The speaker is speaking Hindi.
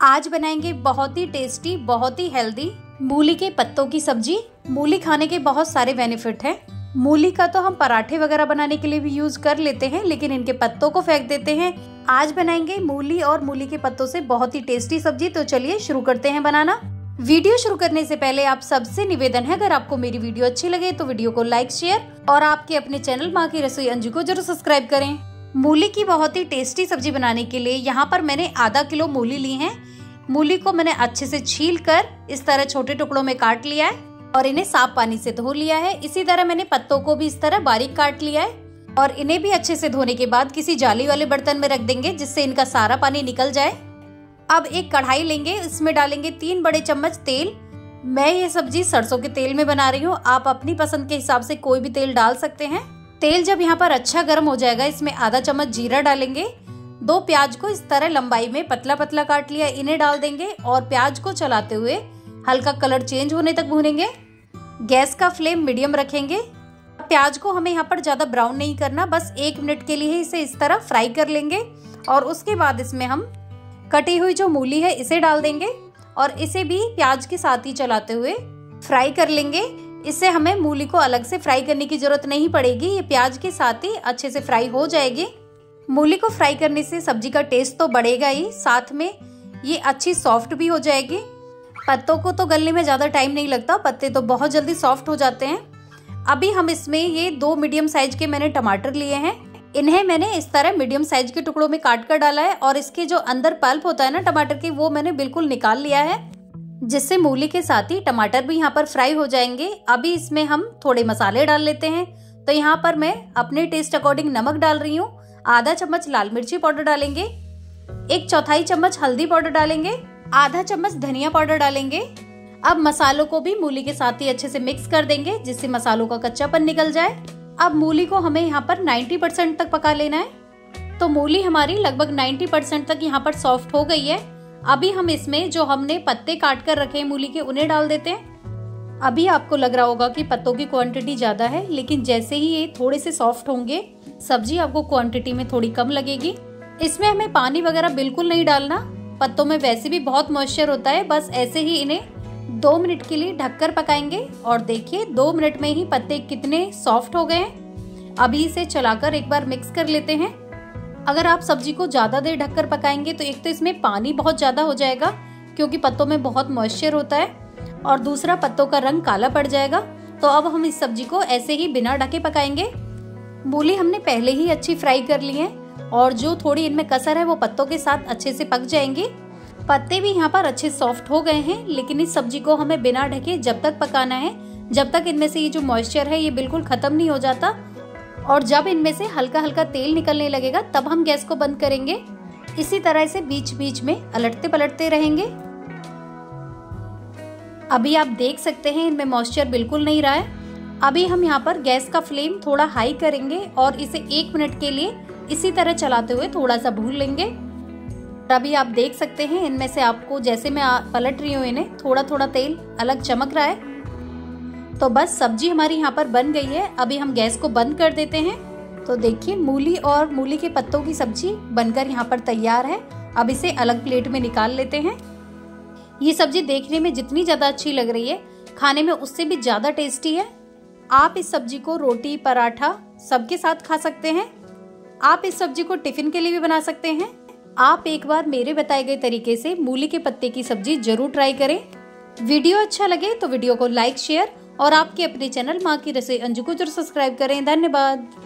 आज बनाएंगे बहुत ही टेस्टी, बहुत ही हेल्दी मूली के पत्तों की सब्जी। मूली खाने के बहुत सारे बेनिफिट हैं। मूली का तो हम पराठे वगैरह बनाने के लिए भी यूज कर लेते हैं, लेकिन इनके पत्तों को फेंक देते हैं। आज बनाएंगे मूली और मूली के पत्तों से बहुत ही टेस्टी सब्जी। तो चलिए शुरू करते हैं बनाना। वीडियो शुरू करने से पहले आप सबसे निवेदन है, अगर आपको मेरी वीडियो अच्छी लगे तो वीडियो को लाइक, शेयर और आपके अपने चैनल माँ की रसोई अंजू को जरूर सब्सक्राइब करें। मूली की बहुत ही टेस्टी सब्जी बनाने के लिए यहाँ पर मैंने आधा किलो मूली ली है। मूली को मैंने अच्छे से छील कर इस तरह छोटे टुकड़ों में काट लिया है और इन्हें साफ पानी से धो लिया है। इसी तरह मैंने पत्तों को भी इस तरह बारीक काट लिया है और इन्हें भी अच्छे से धोने के बाद किसी जाली वाले बर्तन में रख देंगे, जिससे इनका सारा पानी निकल जाए। अब एक कढ़ाई लेंगे, इसमें डालेंगे 3 बड़े चम्मच तेल। मैं ये सब्जी सरसों के तेल में बना रही हूँ, आप अपनी पसंद के हिसाब से कोई भी तेल डाल सकते हैं। तेल जब यहाँ पर अच्छा गर्म हो जाएगा, इसमें आधा चम्मच जीरा डालेंगे। 2 प्याज को इस तरह लंबाई में पतला पतला काट लिया, इन्हें डाल देंगे और प्याज को चलाते हुए हल्का कलर चेंज होने तक भूनेंगे। गैस का फ्लेम मीडियम रखेंगे। प्याज को हमें यहाँ पर ज्यादा ब्राउन नहीं करना, बस 1 मिनट के लिए इसे इस तरह फ्राई कर लेंगे और उसके बाद इसमें हम कटी हुई जो मूली है इसे डाल देंगे और इसे भी प्याज के साथ ही चलाते हुए फ्राई कर लेंगे। इससे हमें मूली को अलग से फ्राई करने की जरूरत नहीं पड़ेगी, ये प्याज के साथ ही अच्छे से फ्राई हो जाएगी। मूली को फ्राई करने से सब्जी का टेस्ट तो बढ़ेगा ही, साथ में ये अच्छी सॉफ्ट भी हो जाएगी। पत्तों को तो गलने में ज्यादा टाइम नहीं लगता, पत्ते तो बहुत जल्दी सॉफ्ट हो जाते हैं। अभी हम इसमें ये 2 मीडियम साइज के मैंने टमाटर लिए हैं, इन्हें मैंने इस तरह मीडियम साइज के टुकड़ों में काट कर डाला है और इसके जो अंदर पल्प होता है ना टमाटर के, वो मैंने बिल्कुल निकाल लिया है, जिससे मूली के साथ ही टमाटर भी यहाँ पर फ्राई हो जाएंगे। अभी इसमें हम थोड़े मसाले डाल लेते हैं। तो यहाँ पर मैं अपने टेस्ट अकॉर्डिंग नमक डाल रही हूँ, आधा चम्मच लाल मिर्ची पाउडर डालेंगे, 1/4 चम्मच हल्दी पाउडर डालेंगे, आधा चम्मच धनिया पाउडर डालेंगे। अब मसालों को भी मूली के साथ ही अच्छे से मिक्स कर देंगे, जिससे मसालों का कच्चापन निकल जाए। अब मूली को हमें यहाँ पर 90% तक पका लेना है। तो मूली हमारी लगभग 90% तक यहाँ पर सॉफ्ट हो गई है। अभी हम इसमें जो हमने पत्ते काट कर रखे हैं मूली के, उन्हें डाल देते हैं। अभी आपको लग रहा होगा कि पत्तों की क्वांटिटी ज्यादा है, लेकिन जैसे ही ये थोड़े से सॉफ्ट होंगे सब्जी आपको क्वांटिटी में थोड़ी कम लगेगी। इसमें हमें पानी वगैरह बिल्कुल नहीं डालना, पत्तों में वैसे भी बहुत मॉइस्चर होता है। बस ऐसे ही इन्हें 2 मिनट के लिए ढककर पकाएंगे और देखिए 2 मिनट में ही पत्ते कितने सॉफ्ट हो गए हैं। अभी इसे चलाकर एक बार मिक्स कर लेते हैं। अगर आप सब्जी को ज्यादा देर ढककर पकाएंगे तो एक तो इसमें पानी बहुत ज्यादा हो जाएगा, क्योंकि पत्तों में बहुत मॉइस्चर होता है, और दूसरा पत्तों का रंग काला पड़ जाएगा। तो अब हम इस सब्जी को ऐसे ही बिना ढके पकाएंगे। मूली हमने पहले ही अच्छी फ्राई कर ली है और जो थोड़ी इनमें कसर है वो पत्तों के साथ अच्छे से पक जाएंगी। पत्ते भी यहाँ पर अच्छे सॉफ्ट हो गए हैं, लेकिन इस सब्जी को हमें बिना ढके जब तक पकाना है जब तक इनमें से ये जो मॉइस्चर है ये बिल्कुल खत्म नहीं हो जाता। और जब इनमें से हल्का हल्का तेल निकलने लगेगा तब हम गैस को बंद करेंगे। इसी तरह से बीच बीच में अलटते पलटते रहेंगे। अभी आप देख सकते हैं इनमें मॉइस्चर बिल्कुल नहीं रहा है। अभी हम यहाँ पर गैस का फ्लेम थोड़ा हाई करेंगे और इसे 1 मिनट के लिए इसी तरह चलाते हुए थोड़ा सा भून लेंगे। अभी आप देख सकते हैं इनमें से आपको, जैसे मैं पलट रही हूँ इन्हें, थोड़ा थोड़ा तेल अलग चमक रहा है। तो बस सब्जी हमारी यहाँ पर बन गई है। अभी हम गैस को बंद कर देते हैं। तो देखिए मूली और मूली के पत्तों की सब्जी बनकर यहाँ पर तैयार है। अब इसे अलग प्लेट में निकाल लेते हैं। ये सब्जी देखने में जितनी ज्यादा अच्छी लग रही है, खाने में उससे भी ज्यादा टेस्टी है। आप इस सब्जी को रोटी, पराठा सबके साथ खा सकते हैं। आप इस सब्जी को टिफिन के लिए भी बना सकते हैं। आप एक बार मेरे बताए गए तरीके से मूली के पत्ते की सब्जी जरूर ट्राई करें। वीडियो अच्छा लगे तो वीडियो को लाइक, शेयर और आपके अपने चैनल माँ की रसोई अंजू को जरूर सब्सक्राइब करें। धन्यवाद।